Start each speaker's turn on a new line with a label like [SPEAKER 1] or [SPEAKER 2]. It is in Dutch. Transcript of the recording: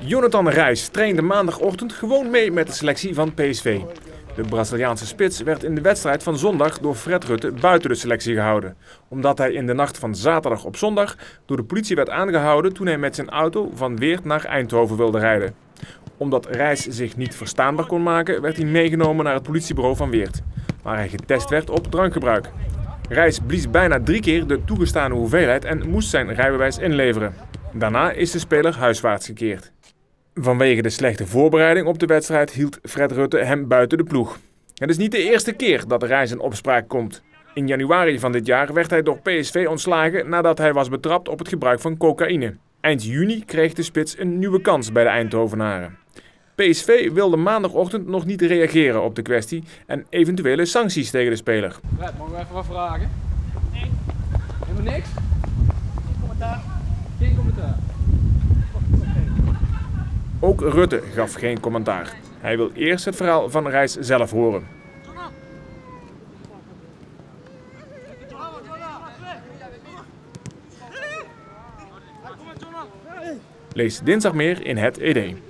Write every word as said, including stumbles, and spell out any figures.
[SPEAKER 1] Jonathan Reis trainde maandagochtend gewoon mee met de selectie van P S V. De Braziliaanse spits werd in de wedstrijd van zondag door Fred Rutte buiten de selectie gehouden, omdat hij in de nacht van zaterdag op zondag door de politie werd aangehouden toen hij met zijn auto van Weert naar Eindhoven wilde rijden. Omdat Reis zich niet verstaanbaar kon maken, werd hij meegenomen naar het politiebureau van Weert, waar hij getest werd op drankgebruik. Reis blies bijna drie keer de toegestane hoeveelheid en moest zijn rijbewijs inleveren. Daarna is de speler huiswaarts gekeerd. Vanwege de slechte voorbereiding op de wedstrijd hield Fred Rutte hem buiten de ploeg. Het is niet de eerste keer dat Reis in opspraak komt. In januari van dit jaar werd hij door P S V ontslagen nadat hij was betrapt op het gebruik van cocaïne. Eind juni kreeg de spits een nieuwe kans bij de Eindhovenaren. P S V wilde maandagochtend nog niet reageren op de kwestie en eventuele sancties tegen de speler.
[SPEAKER 2] Fred, mogen we even wat vragen? Nee. Helemaal niks? Geen commentaar. Geen commentaar.
[SPEAKER 1] Ook Rutte gaf geen commentaar. Hij wil eerst het verhaal van Reis zelf horen. Lees dinsdag meer in het E D.